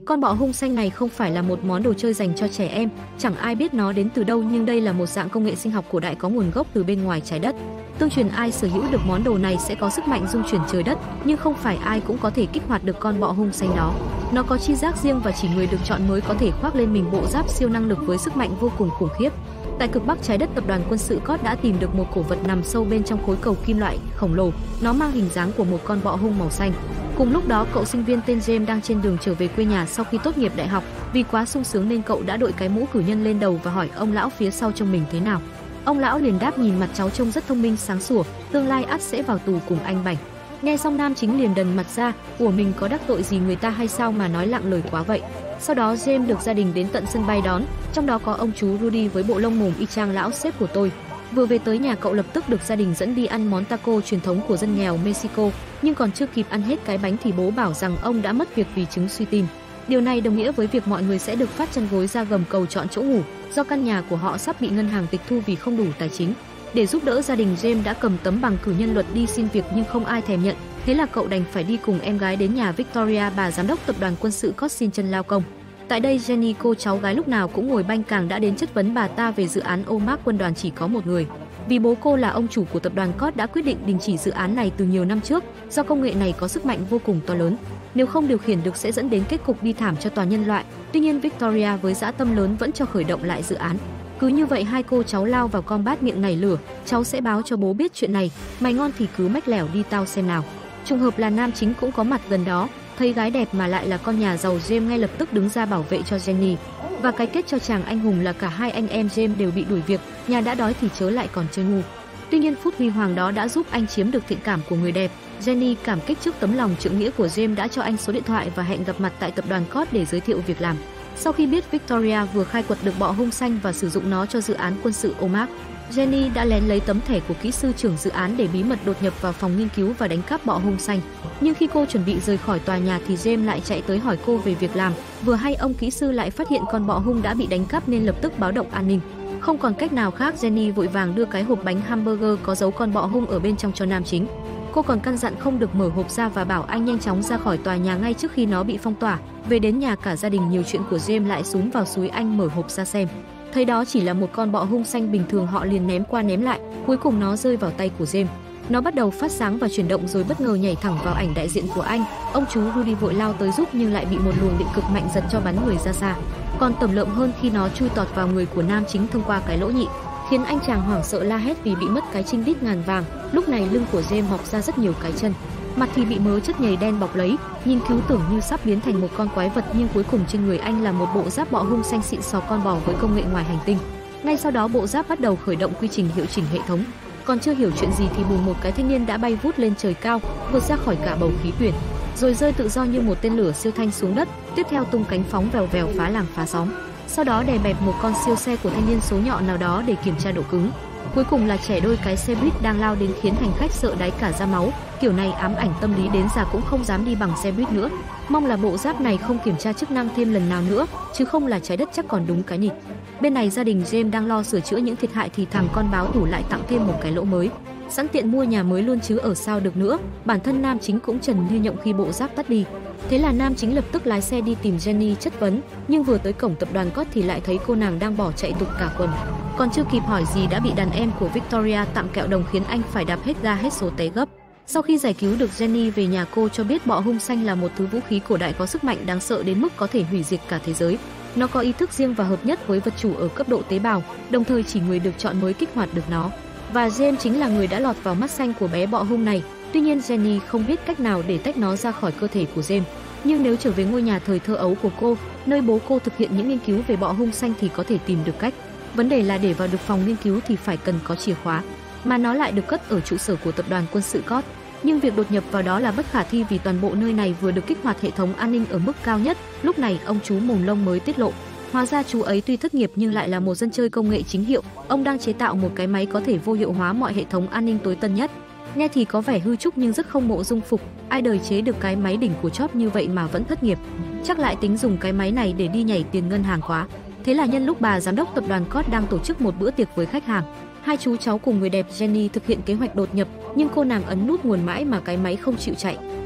Con bọ hung xanh này không phải là một món đồ chơi dành cho trẻ em, chẳng ai biết nó đến từ đâu, nhưng đây là một dạng công nghệ sinh học cổ đại có nguồn gốc từ bên ngoài trái đất. Tương truyền ai sở hữu được món đồ này sẽ có sức mạnh dung chuyển trời đất, nhưng không phải ai cũng có thể kích hoạt được con bọ hung xanh đó. Nó có chi giác riêng và chỉ người được chọn mới có thể khoác lên mình bộ giáp siêu năng lực với sức mạnh vô cùng khủng khiếp. Tại cực Bắc trái đất, tập đoàn quân sự COD đã tìm được một cổ vật nằm sâu bên trong khối cầu kim loại khổng lồ. Nó mang hình dáng của một con bọ hung màu xanh. Cùng lúc đó, cậu sinh viên tên James đang trên đường trở về quê nhà sau khi tốt nghiệp đại học. Vì quá sung sướng nên cậu đã đội cái mũ cử nhân lên đầu và hỏi ông lão phía sau trông mình thế nào. Ông lão liền đáp: nhìn mặt cháu trông rất thông minh sáng sủa, tương lai ắt sẽ vào tù cùng anh Bảnh. Nghe xong nam chính liền đần mặt ra, của mình có đắc tội gì người ta hay sao mà nói lặng lời quá vậy. Sau đó James được gia đình đến tận sân bay đón, trong đó có ông chú Rudy với bộ lông mồm y chang lão sếp của tôi. Vừa về tới nhà, cậu lập tức được gia đình dẫn đi ăn món taco truyền thống của dân nghèo Mexico, nhưng còn chưa kịp ăn hết cái bánh thì bố bảo rằng ông đã mất việc vì chứng suy tim. Điều này đồng nghĩa với việc mọi người sẽ được phát chân gối ra gầm cầu chọn chỗ ngủ, do căn nhà của họ sắp bị ngân hàng tịch thu vì không đủ tài chính. Để giúp đỡ gia đình, James đã cầm tấm bằng cử nhân luật đi xin việc nhưng không ai thèm nhận. Thế là cậu đành phải đi cùng em gái đến nhà Victoria, bà giám đốc tập đoàn quân sự COD xin chân lao công. Tại đây, Jenny, cô cháu gái lúc nào cũng ngồi banh càng, đã đến chất vấn bà ta về dự án OMAC quân đoàn chỉ có một người. Vì bố cô là ông chủ của tập đoàn COD đã quyết định đình chỉ dự án này từ nhiều năm trước, do công nghệ này có sức mạnh vô cùng to lớn. Nếu không điều khiển được sẽ dẫn đến kết cục bi thảm cho toàn nhân loại. Tuy nhiên, Victoria với dã tâm lớn vẫn cho khởi động lại dự án. Cứ như vậy hai cô cháu lao vào combat miệng nảy lửa. Cháu sẽ báo cho bố biết chuyện này, mày ngon thì cứ mách lẻo đi tao xem nào. Trùng hợp là nam chính cũng có mặt gần đó, thấy gái đẹp mà lại là con nhà giàu, James ngay lập tức đứng ra bảo vệ cho Jenny. Và cái kết cho chàng anh hùng là cả hai anh em James đều bị đuổi việc, nhà đã đói thì chớ lại còn chơi ngu. Tuy nhiên phút huy hoàng đó đã giúp anh chiếm được thiện cảm của người đẹp. Jenny cảm kích trước tấm lòng trượng nghĩa của James đã cho anh số điện thoại và hẹn gặp mặt tại tập đoàn COD để giới thiệu việc làm. Sau khi biết Victoria vừa khai quật được bọ hung xanh và sử dụng nó cho dự án quân sự OMAC, Jenny đã lén lấy tấm thẻ của kỹ sư trưởng dự án để bí mật đột nhập vào phòng nghiên cứu và đánh cắp bọ hung xanh. Nhưng khi cô chuẩn bị rời khỏi tòa nhà thì James lại chạy tới hỏi cô về việc làm. Vừa hay ông kỹ sư lại phát hiện con bọ hung đã bị đánh cắp nên lập tức báo động an ninh. Không còn cách nào khác, Jenny vội vàng đưa cái hộp bánh hamburger có dấu con bọ hung ở bên trong cho nam chính. Cô còn căn dặn không được mở hộp ra và bảo anh nhanh chóng ra khỏi tòa nhà ngay trước khi nó bị phong tỏa. Về đến nhà, cả gia đình nhiều chuyện của James lại xúm vào xúi anh mở hộp ra xem. Thấy đó chỉ là một con bọ hung xanh bình thường, họ liền ném qua ném lại, cuối cùng nó rơi vào tay của James. Nó bắt đầu phát sáng và chuyển động rồi bất ngờ nhảy thẳng vào ảnh đại diện của anh. Ông chú Rudy vội lao tới giúp nhưng lại bị một luồng điện cực mạnh giật cho bắn người ra xa. Còn tởm lợm hơn khi nó chui tọt vào người của nam chính thông qua cái lỗ nhị, khiến anh chàng hoảng sợ la hét vì bị mất cái trinh đít ngàn vàng. Lúc này lưng của James mọc ra rất nhiều cái chân, mặt thì bị mớ chất nhầy đen bọc lấy, nhìn cứu tưởng như sắp biến thành một con quái vật, nhưng cuối cùng trên người anh là một bộ giáp bọ hung xanh xịn sò con bò với công nghệ ngoài hành tinh. Ngay sau đó bộ giáp bắt đầu khởi động quy trình hiệu chỉnh hệ thống. Còn chưa hiểu chuyện gì thì bùng một cái thanh niên đã bay vút lên trời cao, vượt ra khỏi cả bầu khí quyển, rồi rơi tự do như một tên lửa siêu thanh xuống đất, tiếp theo tung cánh phóng vèo vèo phá làng phá xóm. Sau đó đè bẹp một con siêu xe của thanh niên số nhọ nào đó để kiểm tra độ cứng. Cuối cùng là trẻ đôi cái xe buýt đang lao đến khiến hành khách sợ đáy cả da máu. Kiểu này ám ảnh tâm lý đến già cũng không dám đi bằng xe buýt nữa. Mong là bộ giáp này không kiểm tra chức năng thêm lần nào nữa, chứ không là trái đất chắc còn đúng cái nhịp. Bên này gia đình James đang lo sửa chữa những thiệt hại thì thằng con báo thủ lại tặng thêm một cái lỗ mới. Sẵn tiện mua nhà mới luôn chứ ở sao được nữa. Bản thân nam chính cũng trần như nhộng khi bộ giáp tắt đi. Thế là nam chính lập tức lái xe đi tìm Jenny chất vấn, nhưng vừa tới cổng tập đoàn COD thì lại thấy cô nàng đang bỏ chạy tụt cả quần. Còn chưa kịp hỏi gì đã bị đàn em của Victoria tặng kẹo đồng khiến anh phải đạp hết ga hết số té gấp. Sau khi giải cứu được Jenny về nhà, cô cho biết bọ hung xanh là một thứ vũ khí cổ đại có sức mạnh đáng sợ đến mức có thể hủy diệt cả thế giới. Nó có ý thức riêng và hợp nhất với vật chủ ở cấp độ tế bào, đồng thời chỉ người được chọn mới kích hoạt được nó. Và James chính là người đã lọt vào mắt xanh của bé bọ hung này. Tuy nhiên Jenny không biết cách nào để tách nó ra khỏi cơ thể của James. Nhưng nếu trở về ngôi nhà thời thơ ấu của cô, nơi bố cô thực hiện những nghiên cứu về bọ hung xanh thì có thể tìm được cách. Vấn đề là để vào được phòng nghiên cứu thì phải cần có chìa khóa, mà nó lại được cất ở trụ sở của tập đoàn quân sự COD. Nhưng việc đột nhập vào đó là bất khả thi vì toàn bộ nơi này vừa được kích hoạt hệ thống an ninh ở mức cao nhất. Lúc này ông chú mồm lông mới tiết lộ, hóa ra chú ấy tuy thất nghiệp nhưng lại là một dân chơi công nghệ chính hiệu. Ông đang chế tạo một cái máy có thể vô hiệu hóa mọi hệ thống an ninh tối tân nhất. Nghe thì có vẻ hư trúc nhưng rất không mộ dung phục. Ai đời chế được cái máy đỉnh của chóp như vậy mà vẫn thất nghiệp? Chắc lại tính dùng cái máy này để đi nhảy tiền ngân hàng quá. Thế là nhân lúc bà giám đốc tập đoàn COD đang tổ chức một bữa tiệc với khách hàng, hai chú cháu cùng người đẹp Jenny thực hiện kế hoạch đột nhập, nhưng cô nàng ấn nút nguồn mãi mà cái máy không chịu chạy.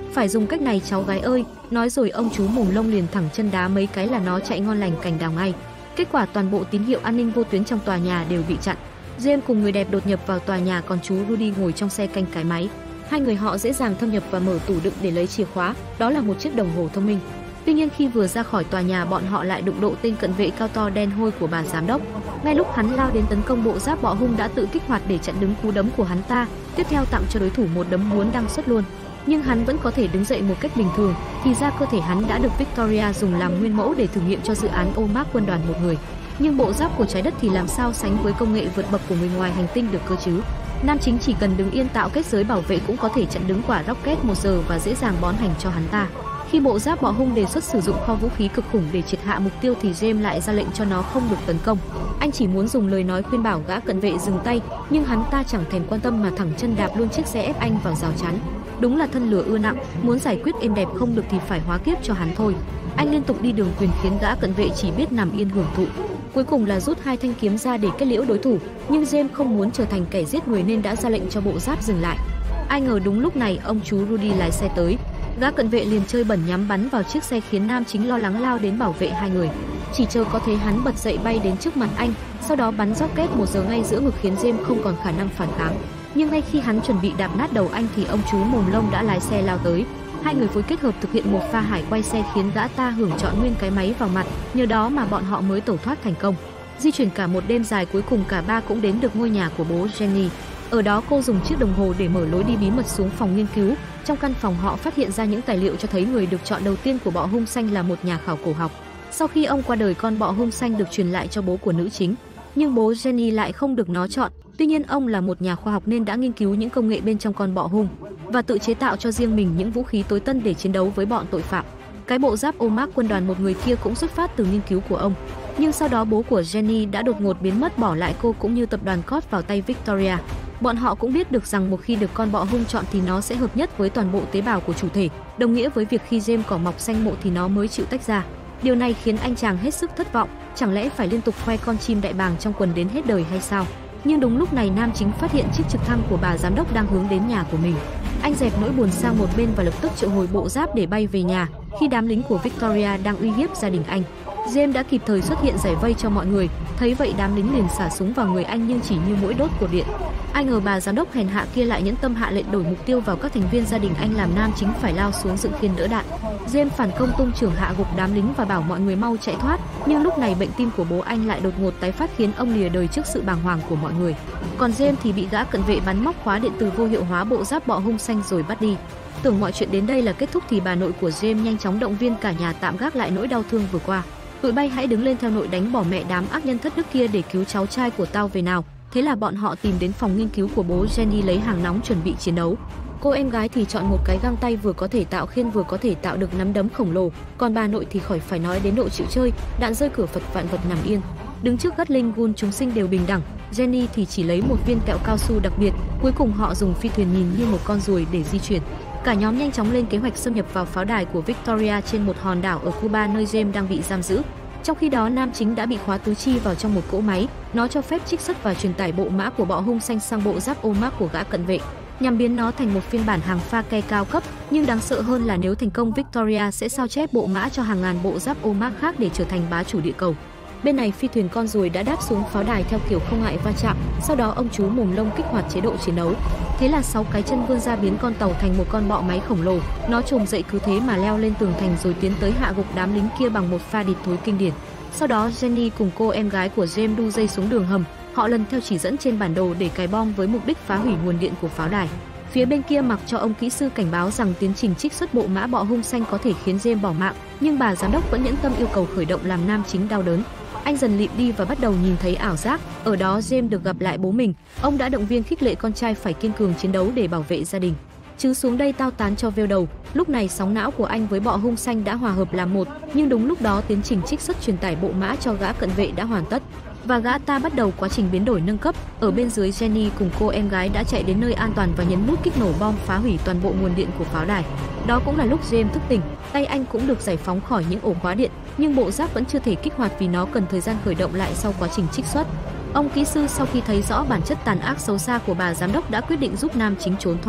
Phải dùng cách này cháu gái ơi, nói rồi ông chú mồm lông liền thẳng chân đá mấy cái là nó chạy ngon lành cành đào ngay. Kết quả toàn bộ tín hiệu an ninh vô tuyến trong tòa nhà đều bị chặn. James cùng người đẹp đột nhập vào tòa nhà, còn chú Rudy ngồi trong xe canh cái máy. Hai người họ dễ dàng thâm nhập và mở tủ đựng để lấy chìa khóa, đó là một chiếc đồng hồ thông minh. Tuy nhiên khi vừa ra khỏi tòa nhà, bọn họ lại đụng độ tên cận vệ cao to đen hôi của bà giám đốc. Ngay lúc hắn lao đến tấn công, bộ giáp bọ hung đã tự kích hoạt để chặn đứng cú đấm của hắn ta, tiếp theo tặng cho đối thủ một đấm muốn đăng xuất luôn. Nhưng hắn vẫn có thể đứng dậy một cách bình thường, thì ra cơ thể hắn đã được Victoria dùng làm nguyên mẫu để thử nghiệm cho dự án OMAC quân đoàn một người. Nhưng bộ giáp của trái đất thì làm sao sánh với công nghệ vượt bậc của người ngoài hành tinh được cơ chứ? Nam chính chỉ cần đứng yên tạo kết giới bảo vệ cũng có thể chặn đứng quả rocket 1 giờ và dễ dàng bón hành cho hắn ta. Khi bộ giáp bọ hung đề xuất sử dụng kho vũ khí cực khủng để triệt hạ mục tiêu thì James lại ra lệnh cho nó không được tấn công. Anh chỉ muốn dùng lời nói khuyên bảo gã cận vệ dừng tay, nhưng hắn ta chẳng thèm quan tâm mà thẳng chân đạp luôn chiếc xe ép anh vào rào chắn. Đúng là thân lửa ưa nặng, muốn giải quyết êm đẹp không được thì phải hóa kiếp cho hắn thôi. Anh liên tục đi đường quyền khiến gã cận vệ chỉ biết nằm yên hưởng thụ. Cuối cùng là rút 2 thanh kiếm ra để kết liễu đối thủ, nhưng James không muốn trở thành kẻ giết người nên đã ra lệnh cho bộ giáp dừng lại. Ai ngờ đúng lúc này ông chú Rudy lái xe tới. Gã cận vệ liền chơi bẩn nhắm bắn vào chiếc xe khiến nam chính lo lắng lao đến bảo vệ hai người. Chỉ chờ có thấy hắn bật dậy bay đến trước mặt anh, sau đó bắn rocket 1 giờ ngay giữa ngực khiến James không còn khả năng phản kháng. Nhưng ngay khi hắn chuẩn bị đạp nát đầu anh thì ông chú mồm lông đã lái xe lao tới. Hai người phối kết hợp thực hiện một pha hải quay xe khiến gã ta hưởng trọn nguyên cái máy vào mặt, nhờ đó mà bọn họ mới tẩu thoát thành công. Di chuyển cả một đêm dài, cuối cùng cả ba cũng đến được ngôi nhà của bố Jenny. Ở đó cô dùng chiếc đồng hồ để mở lối đi bí mật xuống phòng nghiên cứu. Trong căn phòng họ phát hiện ra những tài liệu cho thấy người được chọn đầu tiên của bọ hung xanh là một nhà khảo cổ học. Sau khi ông qua đời, con bọ hung xanh được truyền lại cho bố của nữ chính, nhưng bố Jenny lại không được nó chọn. Tuy nhiên ông là một nhà khoa học nên đã nghiên cứu những công nghệ bên trong con bọ hung và tự chế tạo cho riêng mình những vũ khí tối tân để chiến đấu với bọn tội phạm. Cái bộ giáp OMAC quân đoàn một người kia cũng xuất phát từ nghiên cứu của ông. Nhưng sau đó bố của Jenny đã đột ngột biến mất, bỏ lại cô cũng như tập đoàn Code vào tay Victoria. Bọn họ cũng biết được rằng một khi được con bọ hung chọn thì nó sẽ hợp nhất với toàn bộ tế bào của chủ thể, đồng nghĩa với việc khi James cỏ mọc xanh mộ thì nó mới chịu tách ra. Điều này khiến anh chàng hết sức thất vọng, chẳng lẽ phải liên tục khoe con chim đại bàng trong quần đến hết đời hay sao? Nhưng đúng lúc này nam chính phát hiện chiếc trực thăng của bà giám đốc đang hướng đến nhà của mình. Anh dẹp nỗi buồn sang một bên và lập tức triệu hồi bộ giáp để bay về nhà, khi đám lính của Victoria đang uy hiếp gia đình anh. James đã kịp thời xuất hiện giải vây cho mọi người, thấy vậy đám lính liền xả súng vào người anh nhưng chỉ như mũi đốt cột điện. Ai ngờ bà giám đốc hèn hạ kia lại nhẫn tâm hạ lệnh đổi mục tiêu vào các thành viên gia đình anh, làm nam chính phải lao xuống dựng khiên đỡ đạn. James phản công tung chưởng hạ gục đám lính và bảo mọi người mau chạy thoát, nhưng lúc này bệnh tim của bố anh lại đột ngột tái phát khiến ông lìa đời trước sự bàng hoàng của mọi người. Còn James thì bị gã cận vệ bắn móc khóa điện tử vô hiệu hóa bộ giáp bọ hung xanh rồi bắt đi. Tưởng mọi chuyện đến đây là kết thúc thì bà nội của James nhanh chóng động viên cả nhà tạm gác lại nỗi đau thương vừa qua. Tụi bay hãy đứng lên theo nội đánh bỏ mẹ đám ác nhân thất đức kia để cứu cháu trai của tao về nào. Thế là bọn họ tìm đến phòng nghiên cứu của bố Jenny lấy hàng nóng chuẩn bị chiến đấu. Cô em gái thì chọn một cái găng tay vừa có thể tạo khiên vừa có thể tạo được nắm đấm khổng lồ, còn bà nội thì khỏi phải nói đến độ chịu chơi, đạn rơi cửa Phật vạn vật nằm yên. Đứng trước Gatling gun chúng sinh đều bình đẳng, Jenny thì chỉ lấy một viên kẹo cao su đặc biệt. Cuối cùng họ dùng phi thuyền nhìn như một con ruồi để di chuyển. Cả nhóm nhanh chóng lên kế hoạch xâm nhập vào pháo đài của Victoria trên một hòn đảo ở Cuba nơi James đang bị giam giữ. Trong khi đó nam chính đã bị khóa tứ chi vào trong một cỗ máy, nó cho phép trích xuất và truyền tải bộ mã của bọ hung xanh sang bộ giáp OMAC của gã cận vệ, nhằm biến nó thành một phiên bản hàng pha ke cao cấp. Nhưng đáng sợ hơn là nếu thành công, Victoria sẽ sao chép bộ mã cho hàng ngàn bộ giáp OMAC khác để trở thành bá chủ địa cầu. Bên này phi thuyền con ruồi đã đáp xuống pháo đài theo kiểu không ngại va chạm, sau đó ông chú mồm lông kích hoạt chế độ chiến đấu. Thế là 6 cái chân vươn ra biến con tàu thành một con bọ máy khổng lồ, nó trồm dậy cứ thế mà leo lên tường thành rồi tiến tới hạ gục đám lính kia bằng một pha địt thối kinh điển. Sau đó Jenny cùng cô em gái của James đu dây xuống đường hầm, họ lần theo chỉ dẫn trên bản đồ để cài bom với mục đích phá hủy nguồn điện của pháo đài. Phía bên kia mặc cho ông kỹ sư cảnh báo rằng tiến trình trích xuất bộ mã bọ hung xanh có thể khiến James bỏ mạng, nhưng bà giám đốc vẫn nhẫn tâm yêu cầu khởi động làm nam chính đau đớn. Anh dần lịm đi và bắt đầu nhìn thấy ảo giác, ở đó James được gặp lại bố mình, ông đã động viên khích lệ con trai phải kiên cường chiến đấu để bảo vệ gia đình. Chứ xuống đây tao tán cho vêu đầu. Lúc này sóng não của anh với bọ hung xanh đã hòa hợp làm một, nhưng đúng lúc đó tiến trình trích xuất truyền tải bộ mã cho gã cận vệ đã hoàn tất và gã ta bắt đầu quá trình biến đổi nâng cấp. Ở bên dưới, Jenny cùng cô em gái đã chạy đến nơi an toàn và nhấn nút kích nổ bom phá hủy toàn bộ nguồn điện của pháo đài. Đó cũng là lúc James thức tỉnh, tay anh cũng được giải phóng khỏi những ổ khóa điện, nhưng bộ giáp vẫn chưa thể kích hoạt vì nó cần thời gian khởi động lại sau quá trình trích xuất. Ông kỹ sư sau khi thấy rõ bản chất tàn ác xấu xa của bà giám đốc đã quyết định giúp nam chính trốn thoát.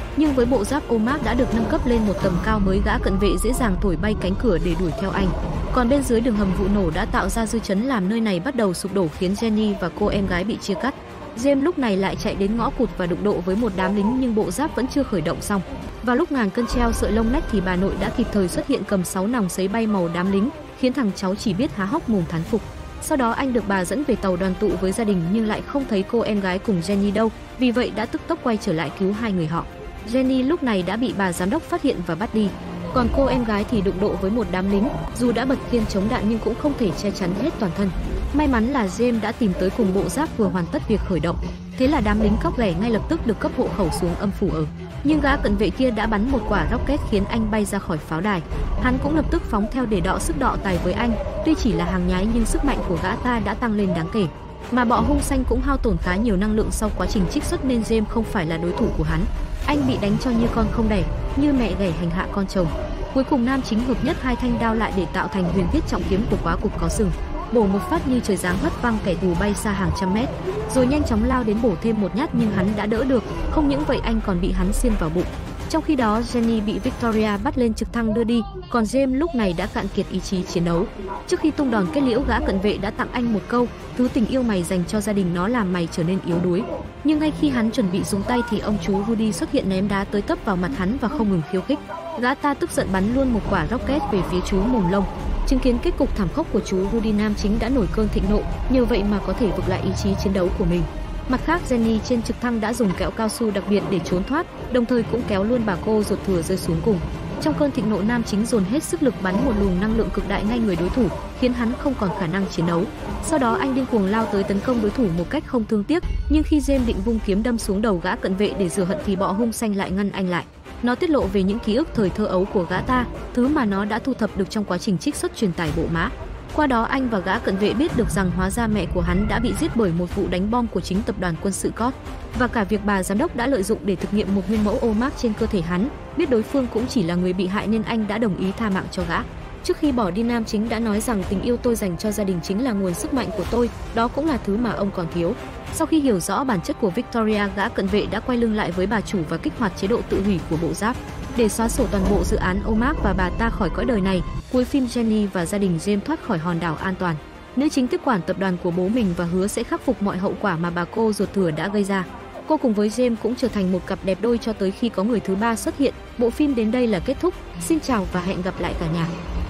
Nhưng với bộ giáp Omak đã được nâng cấp lên một tầm cao mới, gã cận vệ dễ dàng thổi bay cánh cửa để đuổi theo anh. Còn bên dưới đường hầm, vụ nổ đã tạo ra dư chấn làm nơi này bắt đầu sụp đổ, khiến Jenny và cô em gái bị chia cắt. James lúc này lại chạy đến ngõ cụt và đụng độ với một đám lính, nhưng bộ giáp vẫn chưa khởi động xong. Vào lúc ngàn cân treo sợi lông nách thì bà nội đã kịp thời xuất hiện, cầm 6 nòng sấy bay màu đám lính, khiến thằng cháu chỉ biết há hốc mồm thán phục. Sau đó anh được bà dẫn về tàu đoàn tụ với gia đình, nhưng lại không thấy cô em gái cùng Jenny đâu, vì vậy đã tức tốc quay trở lại cứu hai người họ. Jenny lúc này đã bị bà giám đốc phát hiện và bắt đi. Còn cô em gái thì đụng độ với một đám lính, dù đã bật khiên chống đạn nhưng cũng không thể che chắn hết toàn thân. May mắn là James đã tìm tới cùng bộ giáp vừa hoàn tất việc khởi động. Thế là đám lính cóc ghẻ ngay lập tức được cấp hộ khẩu xuống âm phủ ở. Nhưng gã cận vệ kia đã bắn một quả rocket khiến anh bay ra khỏi pháo đài. Hắn cũng lập tức phóng theo để đọ sức đọ tài với anh. Tuy chỉ là hàng nhái nhưng sức mạnh của gã ta đã tăng lên đáng kể. Mà bọ hung xanh cũng hao tổn khá nhiều năng lượng sau quá trình trích xuất, nên James không phải là đối thủ của hắn. Anh bị đánh cho như con không đẻ, như mẹ ghẻ hành hạ con chồng. Cuối cùng nam chính hợp nhất hai thanh đao lại để tạo thành huyền thiết trọng kiếm của quá cục có sừng, bổ một phát như trời giáng hất văng kẻ thù bay xa hàng trăm mét, rồi nhanh chóng lao đến bổ thêm một nhát, nhưng hắn đã đỡ được. Không những vậy, anh còn bị hắn xiên vào bụng. Trong khi đó Jenny bị Victoria bắt lên trực thăng đưa đi, còn James lúc này đã cạn kiệt ý chí chiến đấu. Trước khi tung đòn kết liễu, gã cận vệ đã tặng anh một câu: thứ tình yêu mày dành cho gia đình nó làm mày trở nên yếu đuối. Nhưng ngay khi hắn chuẩn bị dùng tay thì ông chú Rudy xuất hiện, ném đá tới tấp vào mặt hắn và không ngừng khiêu khích. Gã ta tức giận bắn luôn một quả rocket về phía chú mồm lông. Chứng kiến kết cục thảm khốc của chú Rudy, nam chính đã nổi cơn thịnh nộ, nhờ vậy mà có thể vực lại ý chí chiến đấu của mình. Mặt khác, Jenny trên trực thăng đã dùng kẹo cao su đặc biệt để trốn thoát, đồng thời cũng kéo luôn bà cô ruột thừa rơi xuống cùng. Trong cơn thịnh nộ, nam chính dồn hết sức lực bắn một luồng năng lượng cực đại ngay người đối thủ, khiến hắn không còn khả năng chiến đấu. Sau đó anh điên cuồng lao tới tấn công đối thủ một cách không thương tiếc, nhưng khi James định vung kiếm đâm xuống đầu gã cận vệ để rửa hận thì bọ hung xanh lại ngăn anh lại. Nó tiết lộ về những ký ức thời thơ ấu của gã ta, thứ mà nó đã thu thập được trong quá trình trích xuất truyền tải bộ mã. Qua đó anh và gã cận vệ biết được rằng hóa ra mẹ của hắn đã bị giết bởi một vụ đánh bom của chính tập đoàn quân sự COD, và cả việc bà giám đốc đã lợi dụng để thực nghiệm một nguyên mẫu Omak trên cơ thể hắn. Biết đối phương cũng chỉ là người bị hại nên anh đã đồng ý tha mạng cho gã. Trước khi bỏ đi, nam chính đã nói rằng tình yêu tôi dành cho gia đình chính là nguồn sức mạnh của tôi, đó cũng là thứ mà ông còn thiếu. Sau khi hiểu rõ bản chất của Victoria, gã cận vệ đã quay lưng lại với bà chủ và kích hoạt chế độ tự hủy của bộ giáp để xóa sổ toàn bộ dự án Omak và bà ta khỏi cõi đời này. Cuối phim, Jenny và gia đình James thoát khỏi hòn đảo an toàn. Nữ chính tiếp quản tập đoàn của bố mình và hứa sẽ khắc phục mọi hậu quả mà bà cô ruột thừa đã gây ra. Cô cùng với James cũng trở thành một cặp đẹp đôi cho tới khi có người thứ ba xuất hiện. Bộ phim đến đây là kết thúc. Xin chào và hẹn gặp lại cả nhà.